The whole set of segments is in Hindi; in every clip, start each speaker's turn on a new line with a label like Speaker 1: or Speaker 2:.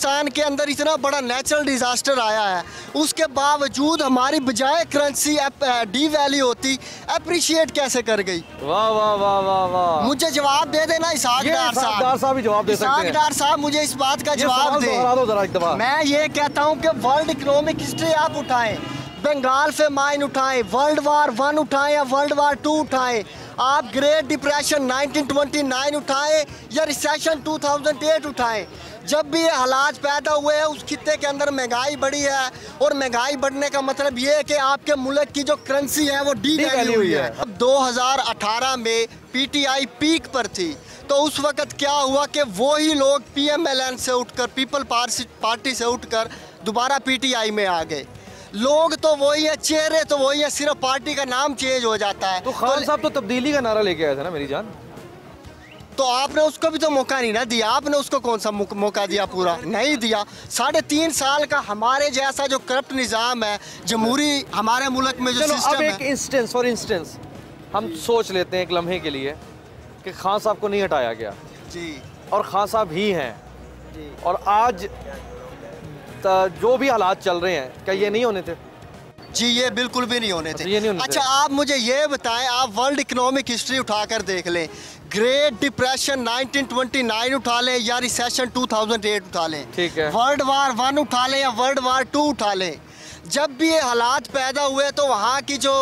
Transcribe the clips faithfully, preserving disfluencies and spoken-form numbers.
Speaker 1: पाकिस्तान के अंदर इतना बड़ा नेचुरल डिजास्टर आया है, उसके बावजूद हमारी बजाय करेंसी डी वैल्यू होती अप्रिशिएट कैसे कर गई?
Speaker 2: वाह वाह वाह वाह वाह,
Speaker 1: मुझे जवाब दे देना इसहाक डार साहब।
Speaker 2: साहब भी जवाब दे सकते हैं।
Speaker 1: इसहाक डार साहब मुझे इस बात का जवाब दे। मैं ये कहता हूँ कि वर्ल्ड इकोनॉमिक हिस्ट्री आप उठाएं, बंगाल फेमाइन उठाएं, वर्ल्ड वार वन उठाएं या वर्ल्ड वार टू उठाएं, आप great depression nineteen twenty nine उठाएं या रिसेशन टू थाउजेंड एट उठाएं, जब भी ये हालात पैदा हुए हैं उस खित्ते के अंदर महंगाई बढ़ी है, और महंगाई बढ़ने का मतलब ये है कि आपके मुल्क की जो करेंसी है वो डी वैल्यू हुई है। अब दो हज़ार अठारह में पीटीआई पीक पर थी, तो उस वक्त क्या हुआ कि वही लोग पीएमएलएन से उठकर, पीपल पार्टी से उठकर दोबारा पीटीआई में आ गए। लोग तो वही है, चेहरे तो वही है, सिर्फ पार्टी का नाम चेंज हो जाता है।
Speaker 2: तो खान साहब तो तब्दीली का नारा लेके आए थे ना मेरी जान,
Speaker 1: तो आपने उसको भी तो मौका नहीं ना दिया। आपने उसको कौन सा मौका दिया? पूरा नहीं दिया। साढ़े तीन साल का हमारे जैसा जो करप्ट निज़ाम है, जमहूरी हमारे मुल्क में जो सिस्टम है।
Speaker 2: एक इंस्टेंस फॉर इंस्टेंस हम सोच लेते हैं एक लम्हे के लिए कि खान साहब को नहीं हटाया गया
Speaker 1: जी, और
Speaker 2: खान साहब ही हैं जी, और आज जो भी हालात चल रहे हैं क्या ये नहीं होने थे?
Speaker 1: जी ये बिल्कुल भी नहीं होने थे।
Speaker 2: ये नहीं होने
Speaker 1: अच्छा
Speaker 2: थे।
Speaker 1: आप मुझे ये बताएं, आप वर्ल्ड इकोनॉमिक हिस्ट्री उठाकर देख लें, great depression nineteen twenty nine उठा लें या रिसेशन टू थाउजेंड एट उठा लें,
Speaker 2: ठीक है,
Speaker 1: वर्ल्ड वार वन उठा लें या वर्ल्ड वार टू उठा लें, जब भी ये हालात पैदा हुए तो वहाँ की जो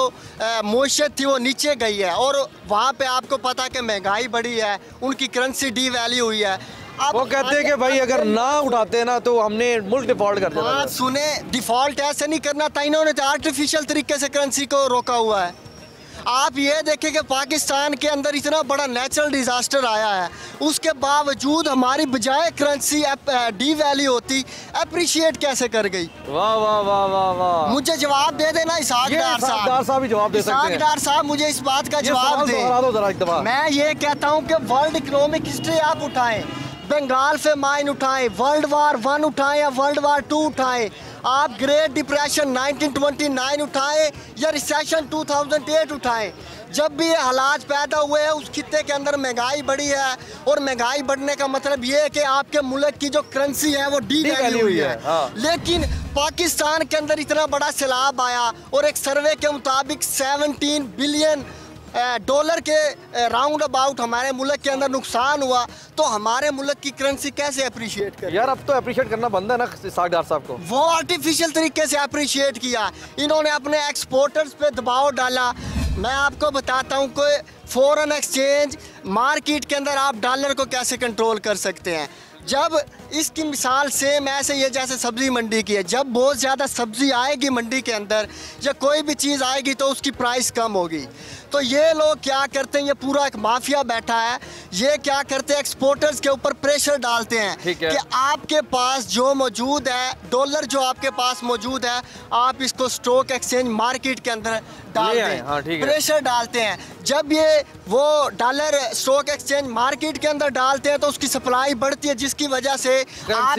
Speaker 1: मईशत थी वो नीचे गई है, और वहाँ पे आपको पता कि महंगाई बढ़ी है, उनकी करेंसी डी वैल्यू हुई है।
Speaker 2: वो कहते हैं कि भाई अगर ना उठाते ना तो हमने मुल्क डिफॉल्ट कर देना।
Speaker 1: बात सुने, डिफॉल्ट ऐसे नहीं करना था, इन्होंने तो आर्टिफिशियल तरीके से करेंसी को रोका हुआ है। आप ये देखें कि पाकिस्तान के अंदर इतना बड़ा नेचुरल डिजास्टर आया है, उसके बावजूद हमारी बजाय करेंसी डी वैल्यू होती अप्रिशिएट कैसे कर गई?
Speaker 2: वाह वाह वाह वाह वाह,
Speaker 1: मुझे जवाब दे देना इसहाक डार साहब।
Speaker 2: डार साहब भी जवाब दे सकते हैं।
Speaker 1: इसहाक डार साहब मुझे इस बात का जवाब दे। मैं ये कहता हूँ कि वर्ल्ड इकोनॉमिक हिस्ट्री आप उठाएं, बंगाल फेमाइन उठाएं, वर्ल्ड वार वन उठाएं या वर्ल्ड वार टू उठाएं, आप great depression nineteen twenty nine उठाएं या रिसेशन टू थाउजेंड एट उठाएं, जब भी ये हालात पैदा हुए हैं उस खित्ते के अंदर महंगाई बढ़ी है, और महंगाई बढ़ने का मतलब ये है कि आपके मुल्क की जो करेंसी है वो डी वैल्यू हुई है। हाँ। लेकिन पाकिस्तान के अंदर इतना बड़ा सैलाब आया, और एक सर्वे के मुताबिक सेवनटीन बिलियन डॉलर के राउंड अबाउट हमारे मुल्क के अंदर नुकसान हुआ, तो हमारे मुल्क की करेंसी कैसे अप्रिशिएट करें?
Speaker 2: यार अब तो अप्रिशिएट करना बंद है ना इसहाक डार साहब को।
Speaker 1: वो आर्टिफिशियल तरीके से अप्रिशिएट किया, इन्होंने अपने एक्सपोर्टर्स पे दबाव डाला। मैं आपको बताता हूँ कि फॉरेन एक्सचेंज मार्केट के अंदर आप डॉलर को कैसे कंट्रोल कर सकते हैं। जब इसकी मिसाल सेम ऐसे ये जैसे सब्ज़ी मंडी की है, जब बहुत ज़्यादा सब्ज़ी आएगी मंडी के अंदर या कोई भी चीज़ आएगी तो उसकी प्राइस कम होगी। तो ये लोग क्या करते हैं, ये पूरा एक माफिया बैठा है, ये क्या करते हैं, एक्सपोर्टर्स के ऊपर प्रेशर डालते हैं कि आपके पास जो मौजूद है डॉलर, जो आपके पास मौजूद है, आप इसको स्टॉक एक्सचेंज मार्केट के अंदर डाल दें। हाँ, प्रेशर डालते हैं। जब ये वो डॉलर स्टॉक एक्सचेंज मार्केट के अंदर डालते हैं तो उसकी सप्लाई बढ़ती है, जिसकी वजह से आप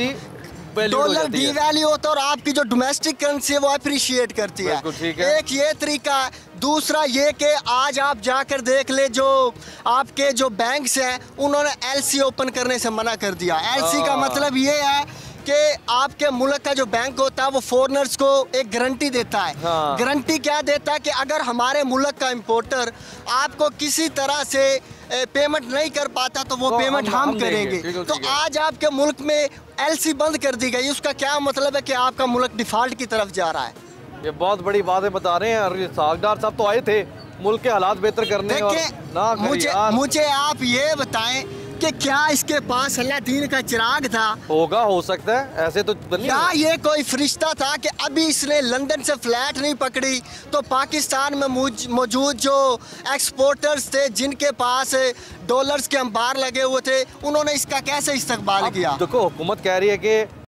Speaker 1: डॉलर डी वैल्यू होता है और आपकी जो डोमेस्टिक करेंसी है वो अप्रिशिएट करती है। एक ये तरीका है। दूसरा ये कि आज आप जाकर देख ले, जो आपके जो बैंक्स हैं उन्होंने एलसी ओपन करने से मना कर दिया। एलसी का मतलब ये है कि आपके मुल्क का जो बैंक होता है वो फॉरेनर्स को एक गारंटी देता है। हाँ। गारंटी क्या देता है कि अगर हमारे मुल्क का इंपोर्टर आपको किसी तरह से पेमेंट नहीं कर पाता तो वो तो पेमेंट हम, हम करेंगे। तो आज आपके मुल्क में एलसी बंद कर दी गई, उसका क्या मतलब है कि आपका मुल्क डिफॉल्ट की तरफ जा रहा है।
Speaker 2: ये बहुत बड़ी बातें बता रहे हैं। इसहाक डार साहब तो आए थे मुल्क के हालात बेहतर करने और ना
Speaker 1: मुझे मुझे आप ये बताएं कि क्या इसके पास अल्लाह दीन का चिराग था?
Speaker 2: होगा, हो सकता है, ऐसे तो
Speaker 1: क्या ये कोई फरिश्ता था कि अभी इसने लंदन से फ्लैट नहीं पकड़ी तो पाकिस्तान में मौजूद जो एक्सपोर्टर्स थे जिनके पास डॉलर्स के अंबार लगे हुए थे उन्होंने इसका कैसे इस्तकबाल किया?
Speaker 2: देखो हुकूमत कह रही है कि